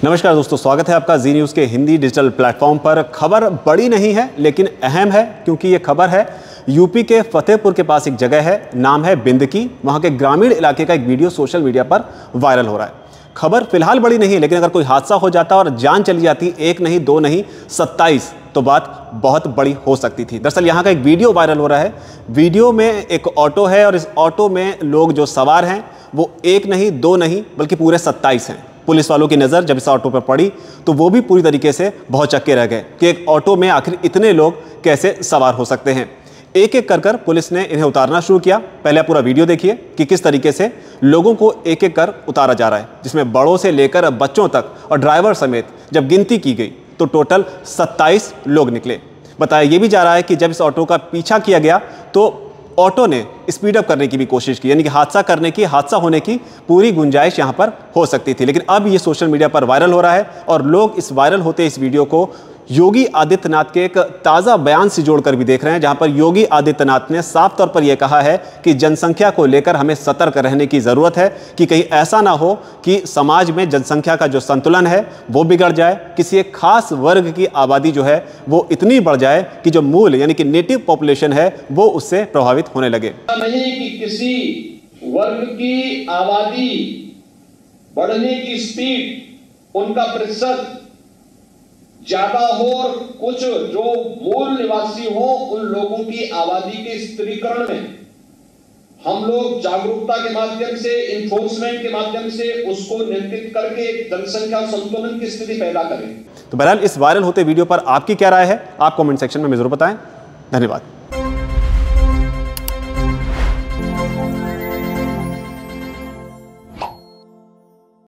नमस्कार दोस्तों, स्वागत है आपका जी न्यूज़ के हिंदी डिजिटल प्लेटफॉर्म पर। खबर बड़ी नहीं है लेकिन अहम है, क्योंकि ये खबर है यूपी के फतेहपुर के पास एक जगह है, नाम है बिंदकी। वहाँ के ग्रामीण इलाके का एक वीडियो सोशल मीडिया पर वायरल हो रहा है। खबर फिलहाल बड़ी नहीं, लेकिन अगर कोई हादसा हो जाता और जान चली जाती, एक नहीं दो नहीं 27, तो बात बहुत बड़ी हो सकती थी। दरअसल यहाँ का एक वीडियो वायरल हो रहा है। वीडियो में एक ऑटो है और इस ऑटो में लोग जो सवार हैं वो एक नहीं दो नहीं बल्कि पूरे 27 हैं। पुलिस वालों की नज़र जब इस ऑटो पर पड़ी तो वो भी पूरी तरीके से भौचक्के रह गए कि एक ऑटो में आखिर इतने लोग कैसे सवार हो सकते हैं। एक एक कर पुलिस ने इन्हें उतारना शुरू किया। पहले आप पूरा वीडियो देखिए कि किस तरीके से लोगों को एक एक कर उतारा जा रहा है, जिसमें बड़ों से लेकर बच्चों तक और ड्राइवर समेत जब गिनती की गई तो टोटल 27 लोग निकले। बताया ये भी जा रहा है कि जब इस ऑटो का पीछा किया गया तो ऑटो ने स्पीड अप करने की भी कोशिश की, यानी कि हादसा होने की पूरी गुंजाइश यहां पर हो सकती थी। लेकिन अब ये सोशल मीडिया पर वायरल हो रहा है और लोग इस वायरल होते इस वीडियो को योगी आदित्यनाथ के एक ताज़ा बयान से जोड़कर भी देख रहे हैं, जहां पर योगी आदित्यनाथ ने साफ तौर पर यह कहा है कि जनसंख्या को लेकर हमें सतर्क रहने की ज़रूरत है कि कहीं ऐसा ना हो कि समाज में जनसंख्या का जो संतुलन है वो बिगड़ जाए, किसी एक खास वर्ग की आबादी जो है वो इतनी बढ़ जाए कि जो मूल यानी कि नेटिव पॉपुलेशन है वो उससे प्रभावित होने लगे। नहीं कि किसी वर्ग की आबादी बढ़ने की स्पीड, उनका प्रतिशत ज्यादा हो और कुछ जो मूल निवासी हो उन लोगों की आबादी के स्थिरीकरण में हम लोग जागरूकता के माध्यम से, इन्फोर्समेंट के माध्यम से उसको नियंत्रित करके जनसंख्या संतुलन की स्थिति पैदा करें। तो बहरहाल इस वायरल होते वीडियो पर आपकी क्या राय है, आप कमेंट सेक्शन में जरूर बताएं। धन्यवाद।